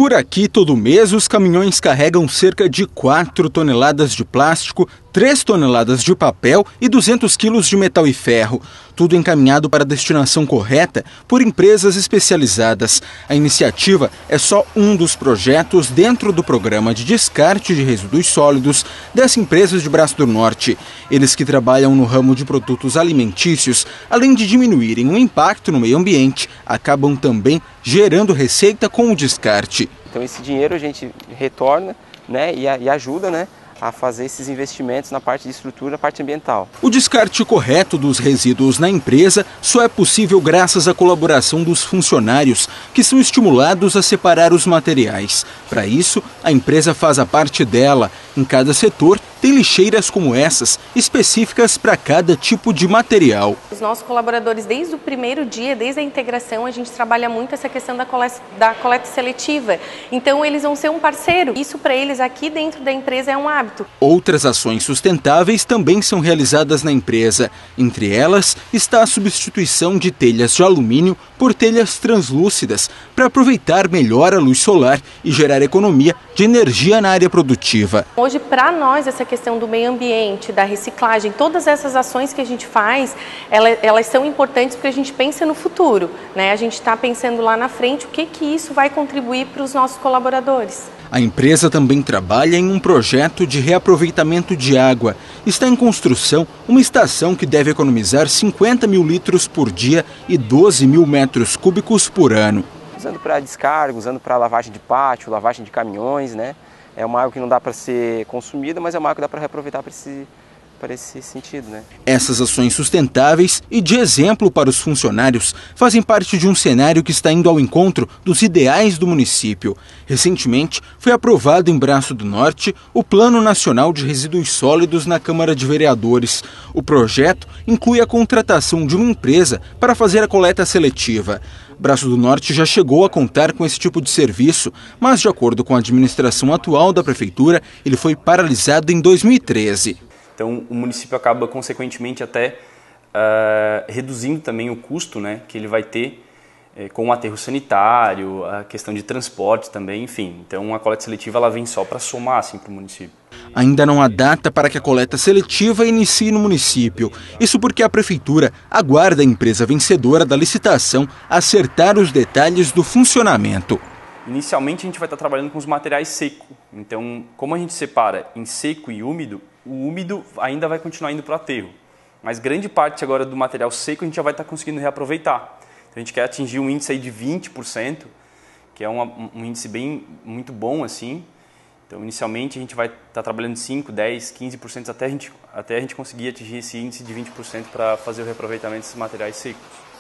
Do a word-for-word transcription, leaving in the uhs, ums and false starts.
Por aqui, todo mês, os caminhões carregam cerca de quatro toneladas de plástico, três toneladas de papel e duzentos quilos de metal e ferro. Tudo encaminhado para a destinação correta por empresas especializadas. A iniciativa é só um dos projetos dentro do programa de descarte de resíduos sólidos das empresas de Braço do Norte. Eles que trabalham no ramo de produtos alimentícios, além de diminuírem o impacto no meio ambiente, acabam também gerando receita com o descarte. Então esse dinheiro a gente retorna, né, e, a, e ajuda, né, a fazer esses investimentos na parte de estrutura, na parte ambiental. O descarte correto dos resíduos na empresa só é possível graças à colaboração dos funcionários, que são estimulados a separar os materiais. Para isso, a empresa faz a parte dela. Em cada setor, tem lixeiras como essas, específicas para cada tipo de material. Os nossos colaboradores, desde o primeiro dia, desde a integração, a gente trabalha muito essa questão da coleta, da coleta seletiva. Então, eles vão ser um parceiro. Isso, para eles, aqui dentro da empresa, é um hábito. Outras ações sustentáveis também são realizadas na empresa. Entre elas, está a substituição de telhas de alumínio por telhas translúcidas, para aproveitar melhor a luz solar e gerar economia de energia na área produtiva. Hoje, para nós, essa questão do meio ambiente, da reciclagem, todas essas ações que a gente faz, elas, elas são importantes porque a gente pensa no futuro, né? A gente está pensando lá na frente o que, que isso vai contribuir para os nossos colaboradores. A empresa também trabalha em um projeto de reaproveitamento de água. Está em construção uma estação que deve economizar cinquenta mil litros por dia e doze mil metros cúbicos por ano. Usando para descarga, usando para lavagem de pátio, lavagem de caminhões, né? É uma água que não dá para ser consumida, mas é uma água que dá para reaproveitar para esse, para esse sentido, né? Essas ações sustentáveis e de exemplo para os funcionários fazem parte de um cenário que está indo ao encontro dos ideais do município. Recentemente, foi aprovado em Braço do Norte o Plano Nacional de Resíduos Sólidos na Câmara de Vereadores. O projeto inclui a contratação de uma empresa para fazer a coleta seletiva. Braço do Norte já chegou a contar com esse tipo de serviço, mas de acordo com a administração atual da prefeitura, ele foi paralisado em dois mil e treze. Então o município acaba consequentemente até uh, reduzindo também o custo, né, que ele vai ter eh, com o aterro sanitário, a questão de transporte também, enfim. Então a coleta seletiva ela vem só para somar assim, para o município. Ainda não há data para que a coleta seletiva inicie no município. Isso porque a prefeitura aguarda a empresa vencedora da licitação acertar os detalhes do funcionamento. Inicialmente a gente vai estar trabalhando com os materiais secos. Então, como a gente separa em seco e úmido, o úmido ainda vai continuar indo para o aterro. Mas grande parte agora do material seco a gente já vai estar conseguindo reaproveitar. Então a gente quer atingir um índice aí de vinte por cento, que é um, um índice bem, muito bom assim. Então, inicialmente, a gente vai estar trabalhando cinco, dez, quinze por cento até a gente, até a gente conseguir atingir esse índice de vinte por cento para fazer o reaproveitamento desses materiais secos.